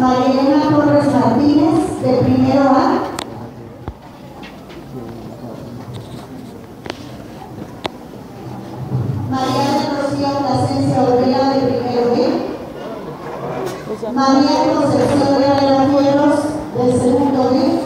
María Elena Torres Martínez, de primero A. María del Rocío Plasencia Olvera, de primero B. María Concepción de Fierros, del segundo B.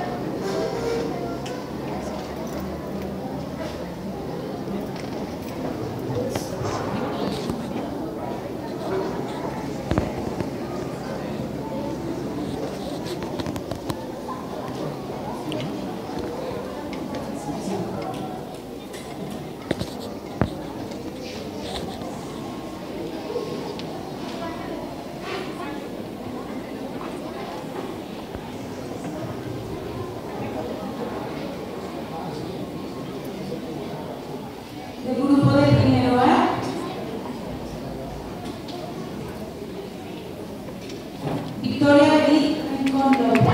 Del grupo de primero A, Victoria Edith Rincón López.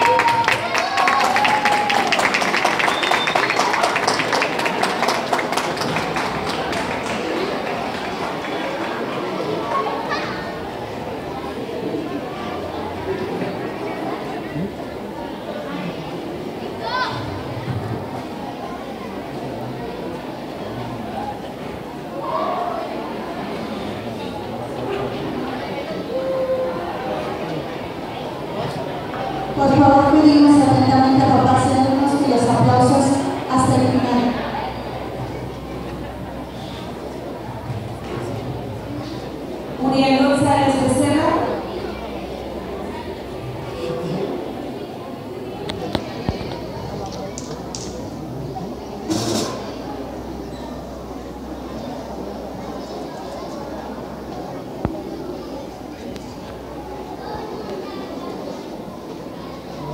Por favor, pedimos atentamente a papá Sernos y los aplausos hasta el final. Uriel González Becerra.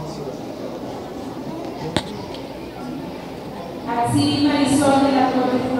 Axel Marisol de la Torre.